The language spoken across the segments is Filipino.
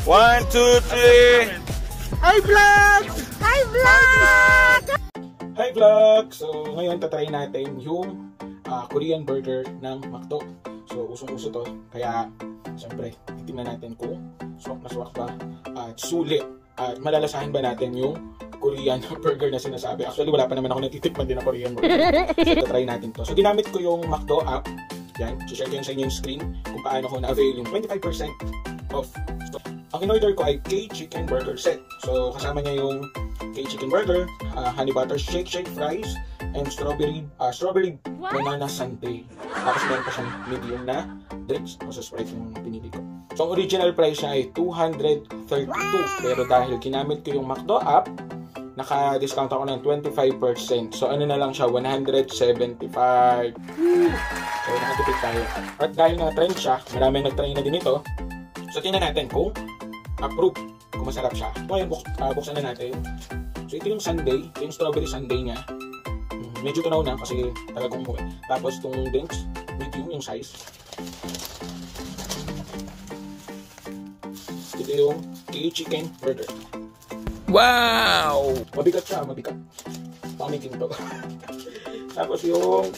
1, 2, 3. Hi vlog! Hi vlog! Hi vlog! So ngayon tatry natin yung Korean burger ng McDo. So usong-uso to, kaya siyempre titingnan natin kung swak na swak ba at sulit at malalasahan ba natin yung Korean burger na sinasabi. Actually wala pa naman ako natitikman din na Korean burger. So tatry natin to. So ginamit ko yung McDo app. Yan, share ko yung sa inyo yung screen kung paano ko na-avail yung 25% off. So, ang in-order ko ay K-Chicken Burger Set. So, kasama niya yung K-Chicken Burger, honey butter shake fries, and strawberry banana sundae. Tapos meron pa siyang medium na drinks. So, Sprite yung pinili ko. So, ang original price niya ay 232. Pero dahil ginamit ko yung McDo app, naka-discount ako ng 25%. So, ano na lang siya, 175. So, nakatipid tayo. At dahil na-trend siya, maraming nag-try na din ito. So, tingnan natin kung approve, kung masarap siya. Ngayon, buksan na natin. So, ito yung sundae, ito yung strawberry sundae niya. Medyo tunaw na kasi talagang umuwi. Tapos, itong drinks, medium yung size. Ito yung K-Chicken Burger. Wow! Mabigat siya, mabigat. Pamiting to. Tapos yung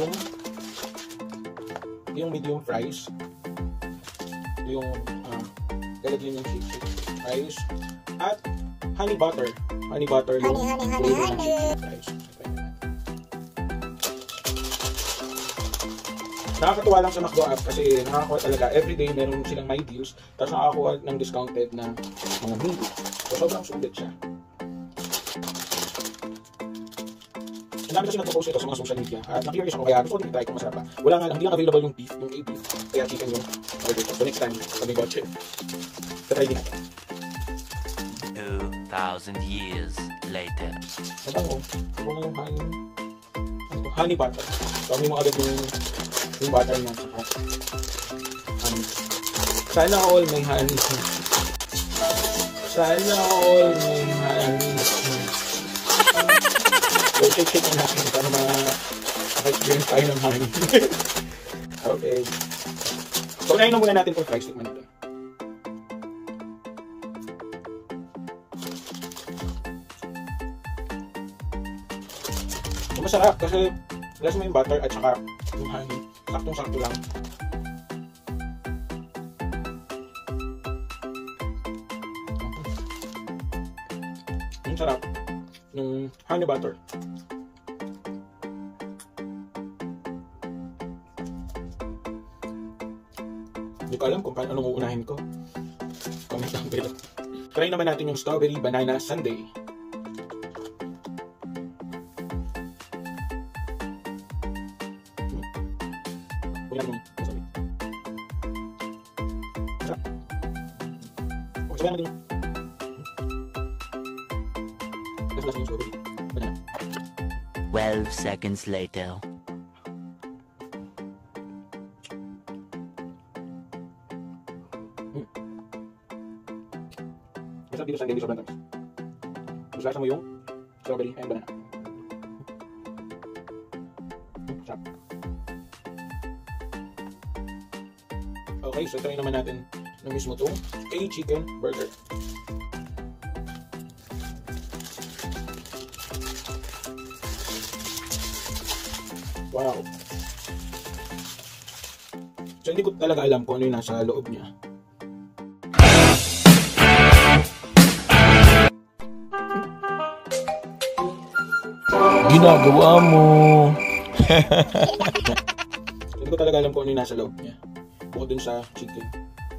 medium fries. Yung lalagyan yung shake fries. At honey butter. Honey butter yung fries. Nakakatuwa lang sa McDo app kasi nakakakuha talaga. Everyday meron silang my deals. Tapos nakakakuha ng discounted na mga meal. So, sobrang sulit siya. Ang dami kasi nagpo-post ito sa mga social media. At na-curious ako kaya gusto ko din try kung masarap ba. Wala nga lang, hindi lang available yung beef, yung A-beef. Kaya chicken yung order ko. So next time, kami watch it. Try din natin. 2,000 years later. Mabango. Ito yung honey butter. So amin mo agad yung butter niya. Sana all may honey. Sana all may honey. So, shake na natin para maka-experience tayo ng honey. Okay. So, unahin na muna natin itong fries. Tikman natin. So, masarap kasi lasa mo yung butter at saka yung honey. Saktong-sakto lang. Ang sarap ng honey butter. Hindi ko alam kung paano anong uunahin ko. Comment down below. Try naman natin yung strawberry banana sundae. Sabayan natin yung 12 seconds later. Masarap dito sa hindi sobrang tamis. Maslasa mo yung strawberry and banana. Sarap. Okay, so try naman natin na mismo itong K-Chicken Burger. Wow. So hindi ko talaga alam kung ano yung nasa loob niya. Ginagawa mo. Hindi ko talaga alam kung ano yung nasa loob niya. Bukod dun sa chicken.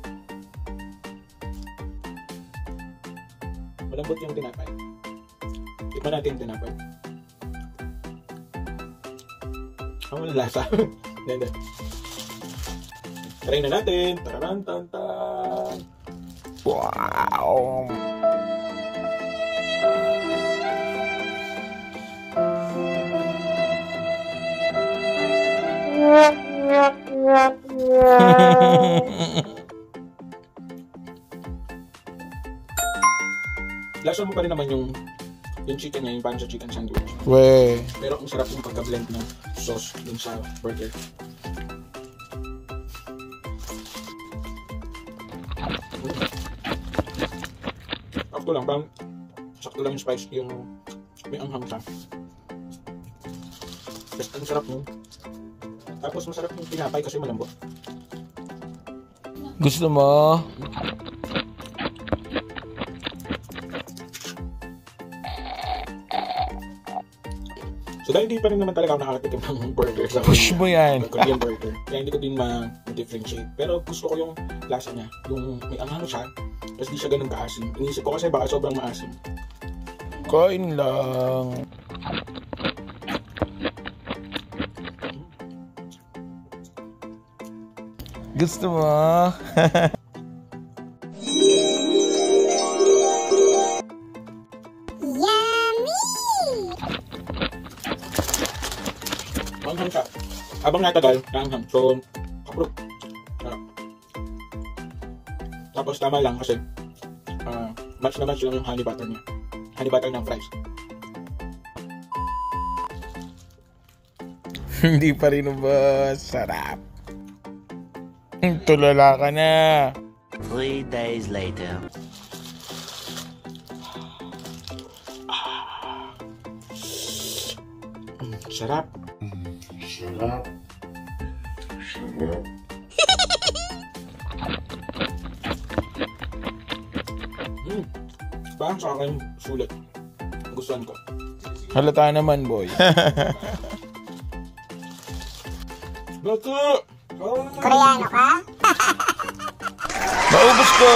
Malambot yung tinapay. Tikman natin yung tinapay. Ang lasa. Try na natin. Tararantantan. Wow! Lasa mo pa rin naman yung chicken niya, yung parang sa chicken sandwich. Weh. Pero ang sarap yung pagka-blend ng sauce dun sa burger. sakto lang. Parang sakto lang yung spice, yung may anghang siya. Tapos ang sarap nun. Tapos masarap yung tinapay kasi malambot. Gusto mo? So dahil hindi pa rin naman talaga ako nakakatikim ng burger sa Push mo yan. Korean burger. Kaya hindi ko din ma-differentiate. Pero gusto ko yung lasa niya. Yung may anghang siya, tapos di siya ganun kaasim. Inisip ko kasi baka sobrang maasim. Kain lang. Gusto mo? Anghang siya. Habang natagal, anghang. So, kapro. Tapos tama lang kasi match na match lang yung honey butter niya. Honey butter ng fries. Hindi pa rin ba sarap? Tulala ka na. 3 days later. Sarap. Sarap. Sarap. Parang sa akin, sulit. Gustuhan ko. Halata naman, boy. Bako! Koreano ka? Maubos ko!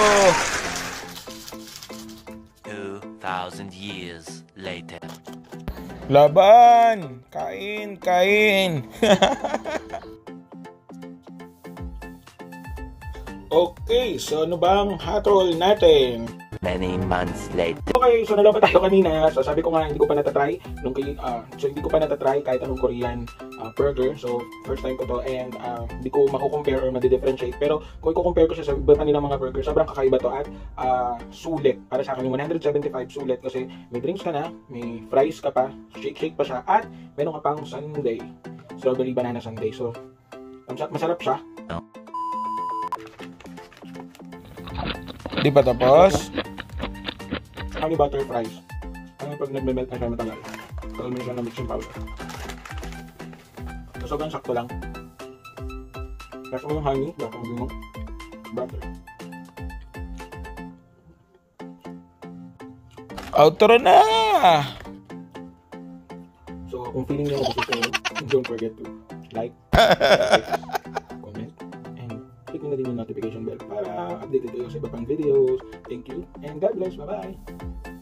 2,000 years later. Laban! Kain, kain! Okay, so ano bang hatol natin? Many months later. Okay, so nalaman tayo kanina. So sabi ko nga, hindi ko pa natatry. Hindi ko pa natatry kahit anong Korean burger. So first time ko to and hindi ko mako-compare or ma-differentiate. Pero kung i-compare ko siya sa iba kanilang mga burger, sobrang kakaiba to at sulit. Para sa akin yung 175 sulit kasi may drinks ka na, may fries ka pa, shake pa siya at meron ka pang sundae. Strawberry banana sundae. So masarap siya. Di pa tapos? Honey butter fries. Ano pag nagme-melt na siya matagal? Kaya mo siya na mixing powder. So, sobrang sakto lang. Kasi mo yung honey, dapat mo yung butter. Outro na! So, kung feeling nyo gusto nyo, don't forget to like, comment, and click nyo na din yung notification bell para updated kayo sa iba pang videos. Thank you, and God bless. Bye-bye!